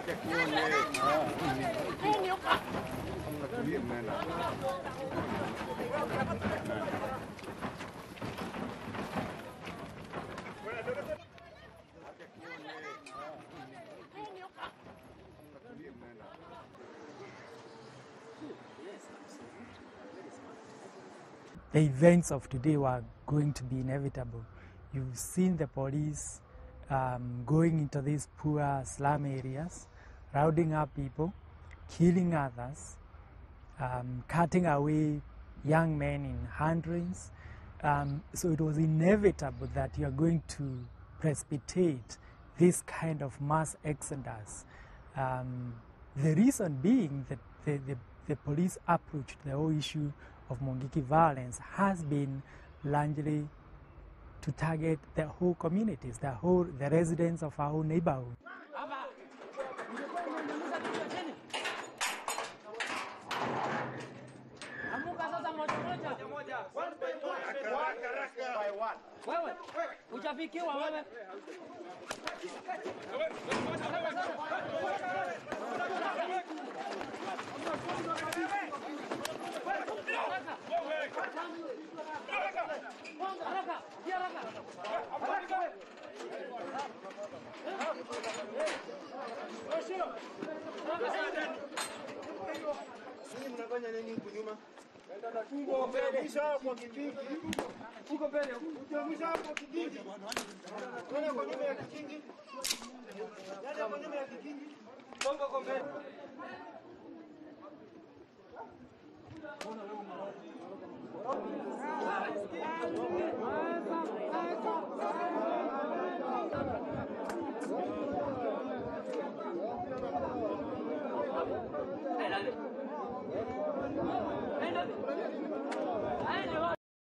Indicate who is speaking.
Speaker 1: The events of today were going to be inevitable. You've seen the police going into these poor slum areas, rounding up people, killing others, cutting away young men in hundreds. So it was inevitable that you are going to precipitate this kind of mass exodus. The reason being that the police approach to the whole issue of Mungiki violence has been largely to target the whole communities, the residents of our whole neighborhood.